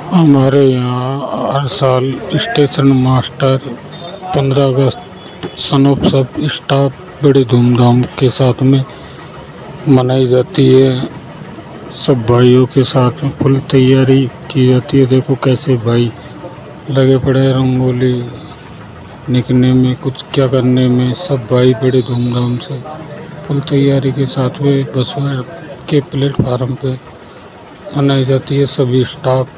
हमारे यहाँ हर साल स्टेशन मास्टर 15 अगस्त सनोत्सव स्टाफ बड़ी धूमधाम के साथ में मनाई जाती है। सब भाइयों के साथ में फुल तैयारी की जाती है। देखो कैसे भाई लगे पड़े हैं रंगोली निकलने में, कुछ क्या करने में। सब भाई बड़े धूमधाम से फुल तैयारी के साथ में बसवा के प्लेटफार्म पे मनाई जाती है। सभी स्टाफ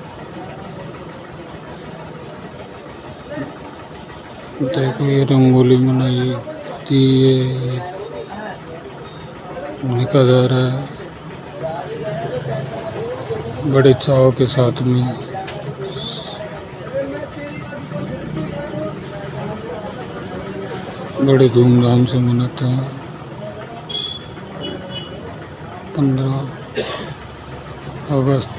देखो ये रंगोली मनाई थी, ये निकाला जा रहा है बड़े चाव के साथ में। बड़े धूमधाम से मनाते हैं 15 अगस्त।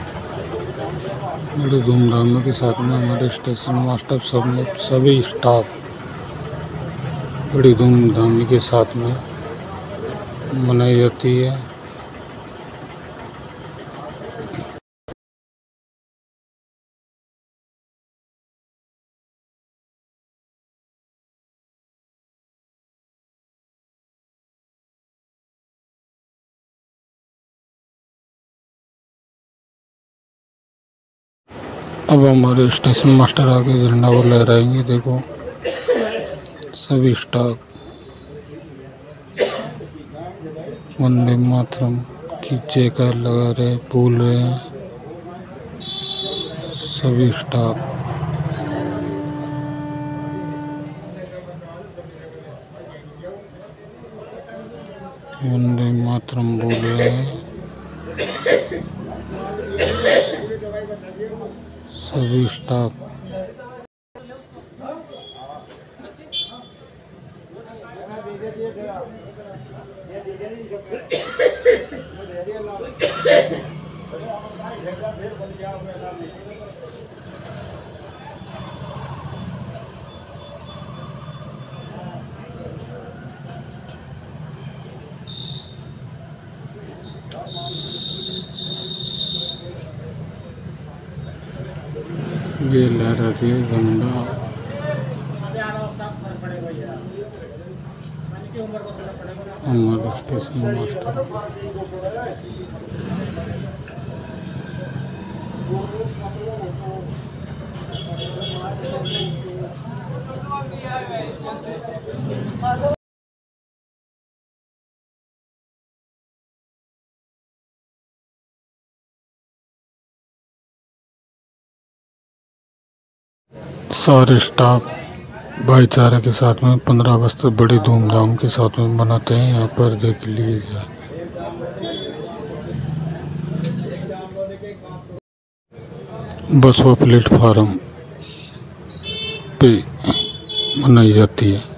बड़े धूमधाम के साथ में हमारे स्टेशन मास्टर सभी स्टाफ बड़ी धूमधाम के साथ में मनाई जाती है। अब हमारे स्टेशन मास्टर आगे झंडा को लहराएंगे। देखो सभी स्टाफ वंदे मातरम की जयकार लगा रहे, बोल रहे हैं सभी स्टाफ। वंदे मातरम बोल रहे हैं सभी स्टाफ। ये लहराती है झंडा। हमारे स्टेशन मास्टर सारे स्टाफ भाईचारे के साथ में 15 अगस्त बड़ी धूमधाम के साथ में मनाते हैं। यहाँ पर देख लीजिए बसवा प्लेटफार्म पे मनाई जाती है।